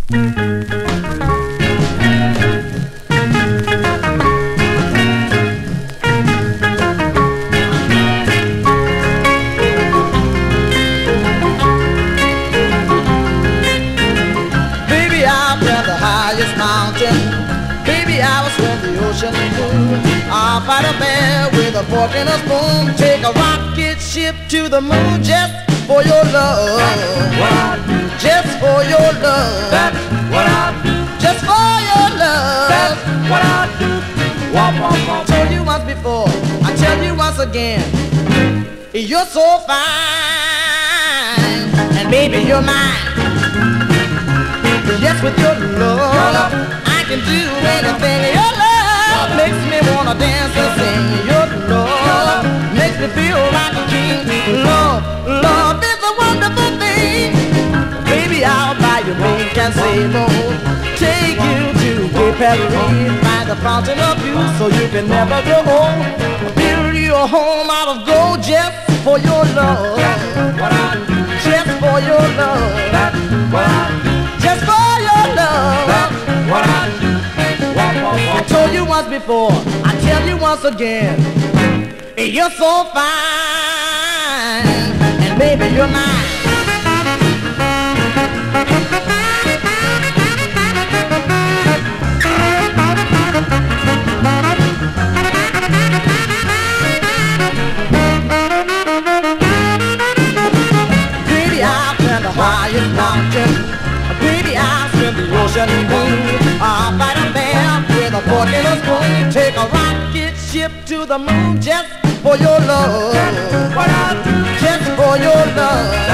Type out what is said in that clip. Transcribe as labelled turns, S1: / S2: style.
S1: Baby, I've climbed the highest mountain. Baby, I will swim the ocean blue. I'll fight a bear with a fork and a spoon. Take a rocket ship to the moon just for your love.
S2: What I do,
S1: Just for your love.
S2: that's what I do,
S1: Just for your love.
S2: that's what I do. Womp, womp,
S1: I
S2: womp.
S1: told you once before, I tell you once again, you're so fine, and baby you're mine. Yes, with your love, I can do anything. Your love makes me wanna dance and sing. Your love makes me feel like a king. Love is a wonderful thing. Baby, I'll buy you milk and sable. Take you to Gay Paris, find the fountain of youth so you can never grow old. Build you a home out of gold just for your love.
S2: What I do,
S1: Just for your love.
S2: that's what I do,
S1: Just for your love.
S2: that's what I do. Womp, womp,
S1: I
S2: womp.
S1: told you once before, I tell you once again, you're so fine, and baby you're mine. Baby, I'll climb the highest mountain. Baby, I'll swim the ocean blue. I'll fight a bear with a fork and a spoon. Take a rocket ship to the moon just for your love.
S2: What I do,
S1: Just for your love.